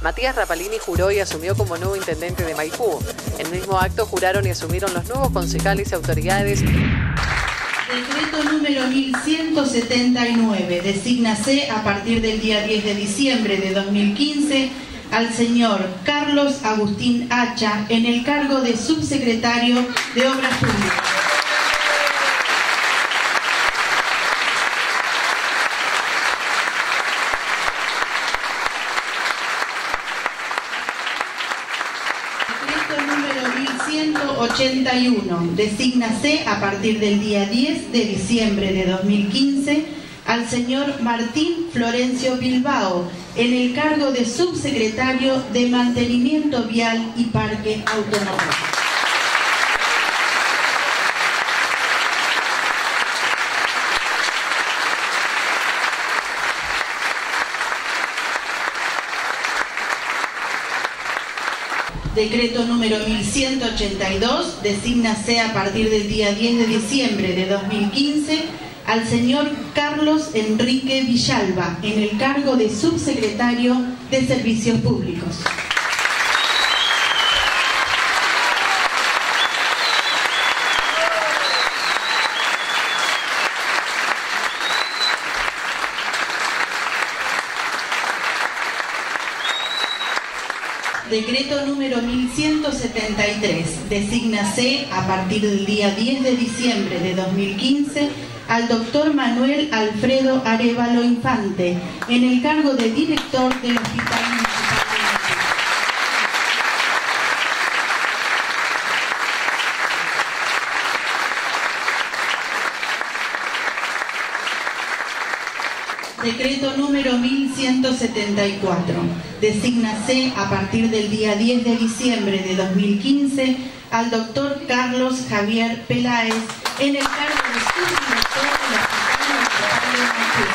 Matías Rapalini juró y asumió como nuevo intendente de Maipú. En el mismo acto juraron y asumieron los nuevos concejales y autoridades. Decreto número 1179, desígnase a partir del día 10 de diciembre de 2015 al señor Carlos Agustín Hacha en el cargo de subsecretario de Obras Públicas. Decreto número 1181, desígnase a partir del día 10 de diciembre de 2015 al señor Martín Florencio Bilbao en el cargo de subsecretario de Mantenimiento Vial y Parque Autónomo. Decreto número 1182, desígnase a partir del día 10 de diciembre de 2015 al señor Carlos Enrique Villalba en el cargo de subsecretario de Servicios Públicos. Decreto número 1173, desígnase a partir del día 10 de diciembre de 2015 al doctor Manuel Alfredo Arévalo Infante en el cargo de director del Hospital Municipal de Maipú. Decreto número 1174, desígnase a partir del día 10 de diciembre de 2015 al doctor Carlos Javier Peláez en el cargo de subdirector del Hospital Municipal de Maipú.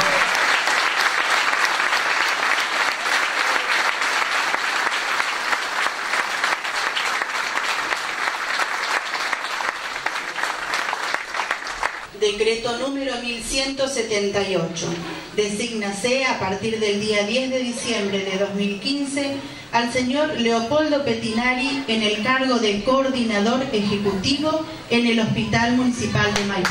Decreto número 1178, desígnase a partir del día 10 de diciembre de 2015 al señor Leopoldo Petinari en el cargo de coordinador ejecutivo en el Hospital Municipal de Maipú.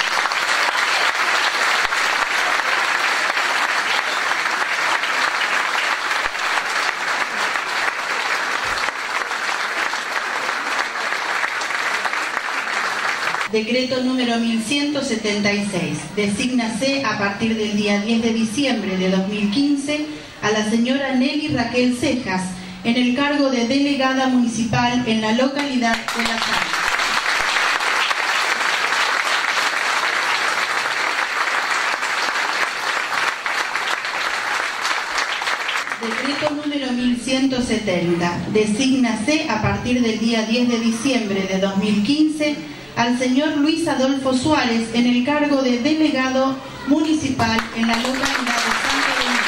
Decreto número 1176, desígnase a partir del día 10 de diciembre de 2015 a la señora Nelly Raquel Cejas en el cargo de delegada municipal en la localidad de La Sal. Decreto número 1170, desígnase a partir del día 10 de diciembre de 2015 al señor Luis Adolfo Suárez en el cargo de delegado municipal en la localidad de Santo Domingo.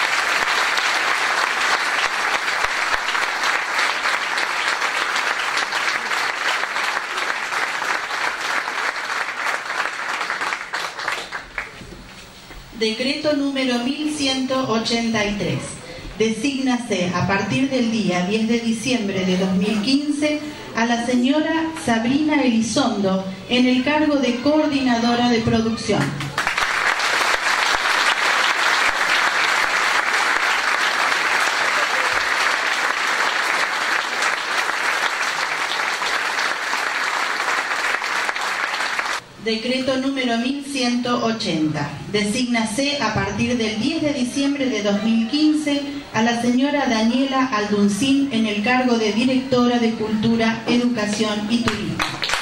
Decreto número 1183. Desígnase a partir del día 10 de diciembre de 2015 a la señora Sabrina Elizondo en el cargo de coordinadora de producción. Decreto número 1180. Desígnase a partir del 10 de diciembre de 2015 a la señora Daniela Alduncín en el cargo de directora de Cultura, Educación y Turismo.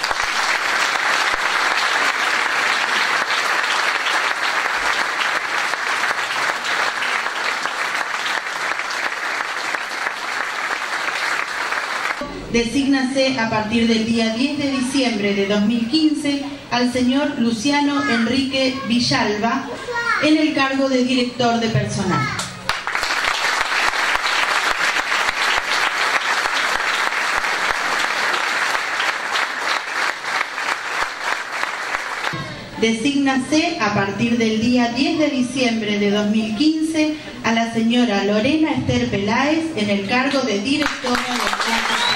Desígnase a partir del día 10 de diciembre de 2015 al señor Luciano Enrique Villalba en el cargo de director de personal. Desígnase a partir del día 10 de diciembre de 2015 a la señora Lorena Esther Peláez en el cargo de directora del Plan